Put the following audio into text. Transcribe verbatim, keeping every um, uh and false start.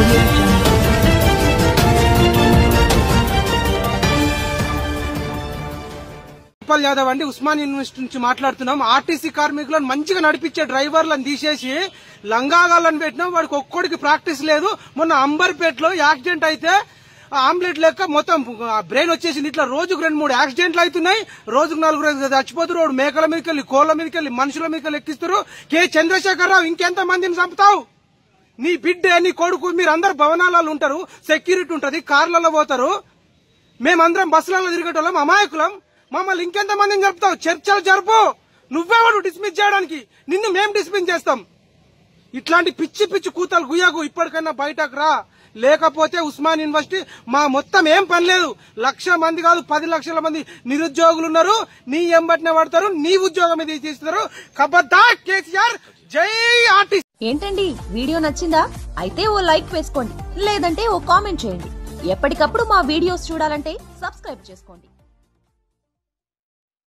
గోపాల్ యాదవ్ అండి, ఉస్మాన్ యూనివర్సిటీ నుంచి మాట్లాడుతున్నాం. ఆర్టీసీ కార్మికులను మంచిగా నడిపించే డ్రైవర్లను తీసేసి లంగాగాలను పెట్టినాం. వాడికి ఒక్కోడికి ప్రాక్టీస్ లేదు. మొన్న అంబర్పేటలో యాక్సిడెంట్ అయితే ఆంబులెట్ లెక్క మొత్తం బ్రెయిన్ వచ్చేసింది. ఇట్లా రోజుకు రెండు మూడు యాక్సిడెంట్లు అవుతున్నాయి, రోజుకు నలుగురు చచ్చిపోతున్నారు. మేకల మీదకి వెళ్ళి, కోళ్ల మీదకి వెళ్ళి, మనుషుల మీదకి ఎక్కిస్తారు. కె చంద్రశేఖరరావు, ఇంకెంత మందిని చంపుతావు? నీ బిడ్డ, నీ కొడుకు, మీరందరు భవనాలలో ఉంటారు, సెక్యూరిటీ ఉంటది, కార్లలో పోతారు. మేమందరం బస్సులలో తిరిగేటోళ్ళం, అమాయకులం. మమ్మల్ని ఇంకెంత మందిని జరుపుతావు? చర్చలు జరుపు. నువ్వెవడు డిస్మిస్ చేయడానికి? నిన్ను మేం డిస్మిస్ చేస్తాం. ఇట్లాంటి పిచ్చి పిచ్చి కూతలు గుయ్యకు ఇప్పటికైనా బయటకు రా, లేకపోతే ఉస్మాన్ యూనివర్సిటీ మా మొత్తం ఏం పని లేదు. లక్ష మంది కాదు, పది లక్షల మంది నిరుద్యోగులు ఉన్నారు. నీ ఎంబటినే పడతారు, నీ ఉద్యోగం మీద తీస్తారు. ఖబర్దార్ కేసీఆర్, జై ఆర్టీసీ. ఏంటండి, వీడియో నచ్చిందా? అయితే ఓ లైక్ వేసుకోండి, లేదంటే ఓ కామెంట్ చేయండి. ఎప్పటికప్పుడు మా వీడియోస్ చూడాలంటే సబ్స్క్రైబ్ చేసుకోండి.